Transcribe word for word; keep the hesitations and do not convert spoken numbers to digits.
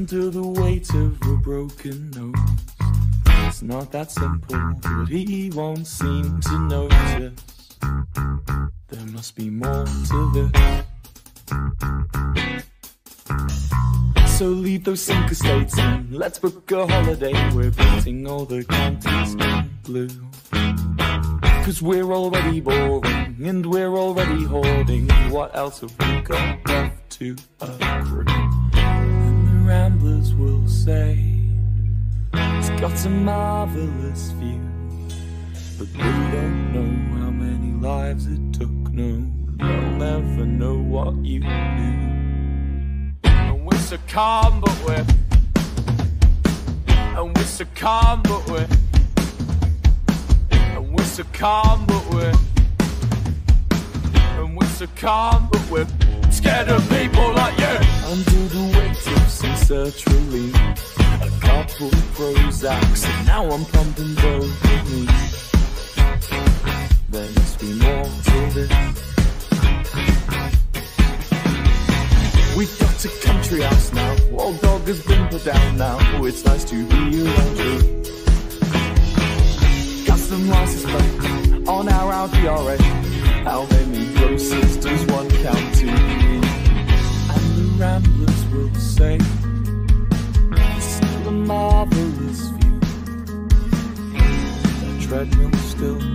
under the weight of a broken nose. It's not that simple, but he won't seem to notice. There must be more to this. So leave those sinker states and let's book a holiday. We're painting all the counties in blue. Cause we're already boring and we're already hoarding. What else have we got left to accrue? And the ramblers will say it's got a marvellous view, but they don't know how many lives it took. No, they'll never know what you knew. And we're so calm but we're And we're so calm but we're And we're so calm but we're And we're so calm but we're scared of people like you. Under the weight of some sertraline, a couple Prozacs, and now I'm pumping dopamine. There must be more to this. We've got a country house now, old dog has been put down now. Oh, it's nice to be around you. Got some license plate on our Audi R eight. How many grocers does one count to? And the ramblers will say it's still a marvellous view. The treadmill still